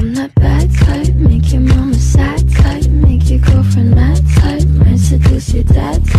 I'm that bad type, make your mama sad type, make your girlfriend mad type, might seduce your dad type.